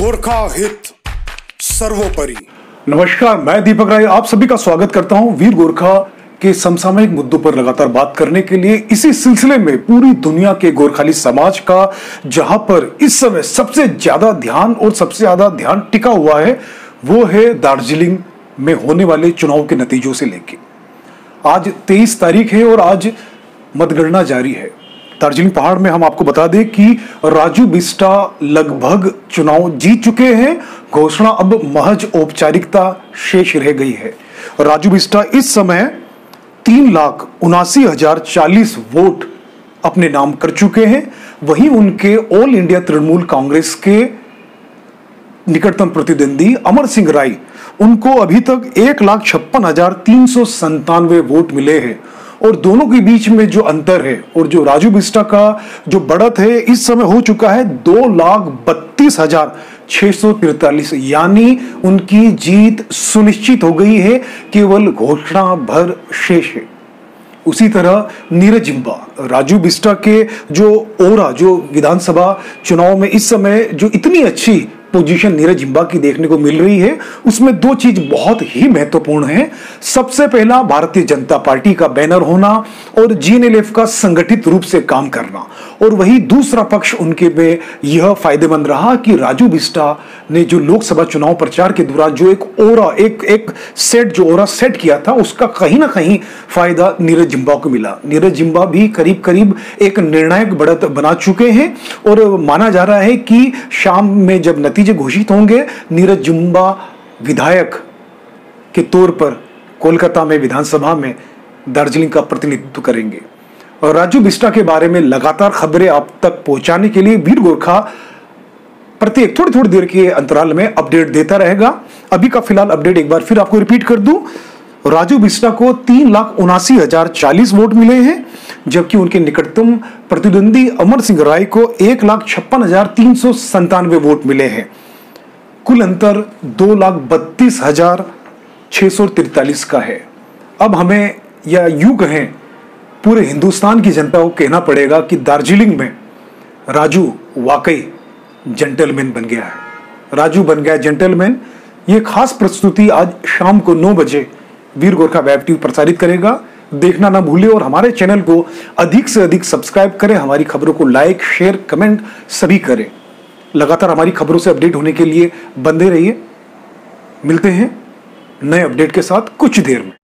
गोरखा हित सर्वोपरि। नमस्कार, मैं दीपक राय आप सभी का स्वागत करता हूं वीर गोरखा के समसामयिक मुद्दों पर लगातार बात करने के लिए। इसी सिलसिले में पूरी दुनिया के गोरखाली समाज का जहां पर इस समय सबसे ज्यादा ध्यान और सबसे ज्यादा ध्यान टिका हुआ है वो है दार्जिलिंग में होने वाले चुनाव के नतीजों से लेके। आज 23 तारीख है और आज मतगणना जारी है। दार्जिलिंग पहाड़ में हम आपको बता दें कि राजू बिस्टा लगभग चुनाव जीत चुके हैं। घोषणा अब महज औपचारिकता शेष रह गई है। राजू बिस्टा इस समय 3,79,040 वोट अपने नाम कर चुके हैं। वहीं उनके ऑल इंडिया तृणमूल कांग्रेस के निकटतम प्रतिद्वंदी अमर सिंह राय, उनको अभी तक 1,56,397 वोट मिले हैं। और दोनों के बीच में जो अंतर है और जो राजू बिस्टा का जो बढ़त है इस समय हो चुका है 2,32,643, यानी उनकी जीत सुनिश्चित हो गई है, केवल घोषणा भर शेष है। उसी तरह नीरज जिम्बा, राजू बिस्टा के जो ओरा जो विधानसभा चुनाव में इस समय जो इतनी अच्छी पोजीशन नीरज जिम्बा की देखने को मिल रही है, उसमें दो चीज बहुत ही महत्वपूर्ण है। सबसे पहला भारतीय जनता पार्टी का बैनर होना और जीएनएलएफ का संगठित रूप से काम करना, और वही दूसरा पक्ष उनके में यह फायदेमंद रहा कि राजू बिस्टा ने जो लोकसभा चुनाव प्रचार के दौरान जो एक ओरा एक सेट जो ओरा सेट किया था, उसका कहीं ना कहीं फायदा नीरज जिम्बा को मिला। नीरज जिम्बा भी करीब करीब एक निर्णायक बढ़त बना चुके हैं और माना जा रहा है कि शाम में जब नतीजे घोषित होंगे, नीरज जिम्बा विधायक के तौर पर कोलकाता में विधानसभा में दार्जिलिंग का प्रतिनिधित्व करेंगे। और राजू बिस्टा के बारे में लगातार खबरें आप तक पहुंचाने के लिए वीर गोरखा प्रत्येक थोड़ी देर के अंतराल में अपडेट देता रहेगा। अभी का फिलहाल अपडेट एक बार फिर आपको रिपीट कर दूं। राजू बिस्टा को 3,79,040 वोट मिले हैं, जबकि उनके निकटतम प्रतिद्वंदी अमर सिंह राय को 1,56,397 वोट मिले हैं। कुल अंतर 2,32,643 का है। अब हमें या यूं कहें पूरे हिंदुस्तान की जनता को कहना पड़ेगा कि दार्जिलिंग में राजू वाकई जेंटलमैन बन गया है। राजू बन गया जेंटलमैन। ये खास प्रस्तुति आज शाम को 9 बजे वीर गोरखा वेब टीवी प्रसारित करेगा। देखना ना भूलें और हमारे चैनल को अधिक से अधिक सब्सक्राइब करें। हमारी खबरों को लाइक, शेयर, कमेंट सभी करें। लगातार हमारी खबरों से अपडेट होने के लिए बंधे रहिए। मिलते हैं नए अपडेट के साथ कुछ देर में।